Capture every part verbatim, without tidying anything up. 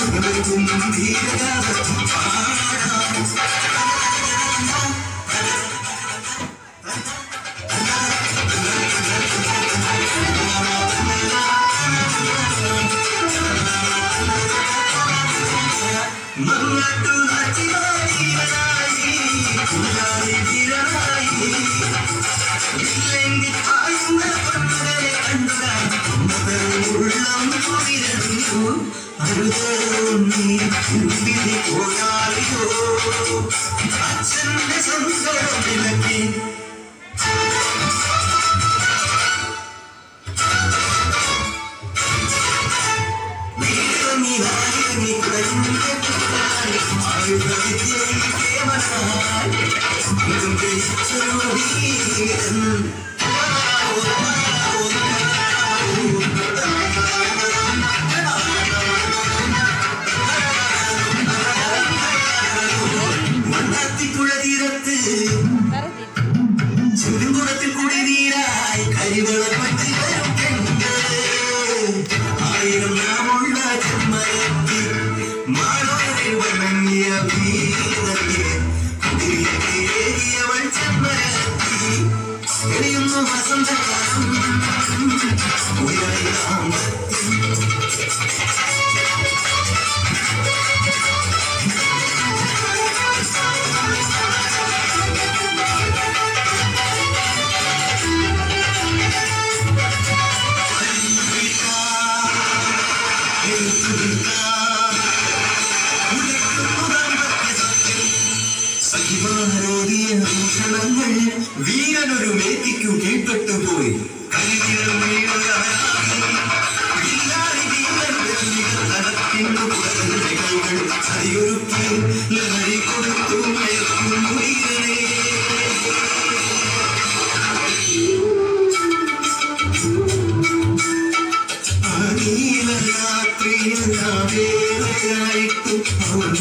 വീരനൊരു മേത്തിക്കു കീഴ്പ്പെട്ടുപോയി അരിയൊരുക്കി ലഹരി കൊടുത്തു മയക്കും വീരനെ ായിട്ടും അവൾ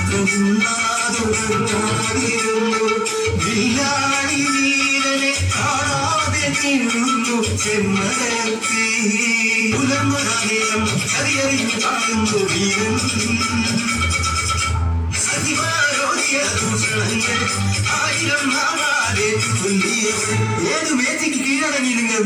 മാത്രമുണ്ടാകുന്നു വില്ലാളി വീരനെ കാണാതെ നീളുന്നു ചെമ്മരത്തി പുലർന്നേരം കറിയറിഞ്ഞു കാണുന്നു വീരൻ സതിമാരോഗ്യ ദൂഷണങ്ങൾ ആയിരം നാളാതെ ചൊല്ലിയവൾ ഏതു മേത്തിക്ക് കീഴടങ്ങി നിങ്ങൾ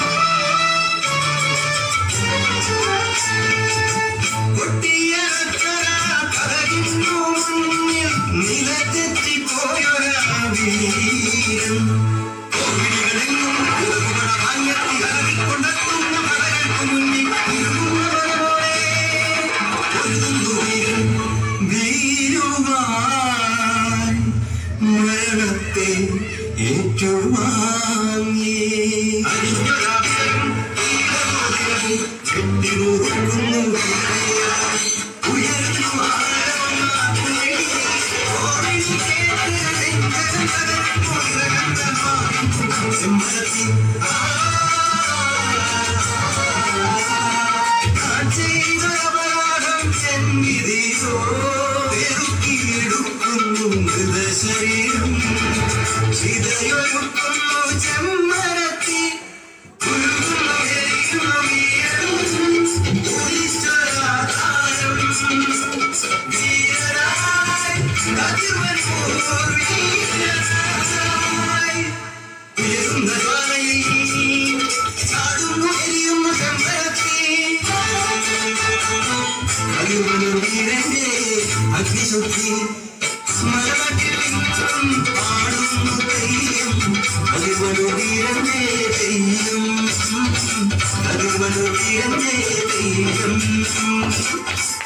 മരണത്തെ ഏറ്റുവാങ്ങി കെട്ടിമുറുക്കുന്നു ഉയർന്നു ചെയ്തപരാധം ചെന്നിതോ പെരുക്കിയെടുക്കുന്നു മൃതശരീരം ചിതയൊരുക്കുന്നു ചെമ്മരത്തി ഉയരുന്ന ജ്വാലയിൽ ചാടുന്നു എരിയുന്നു ചെമ്പരത്തി കഴിവനു വീരന്റെ അഗ്നിശുദ്ധി മരണത്തിൽ പാടുന്നു തെയ്യം കഴിവനു വീരന്റെ തെയ്യം കഴിവനു വീരന്റെ തെയ്യം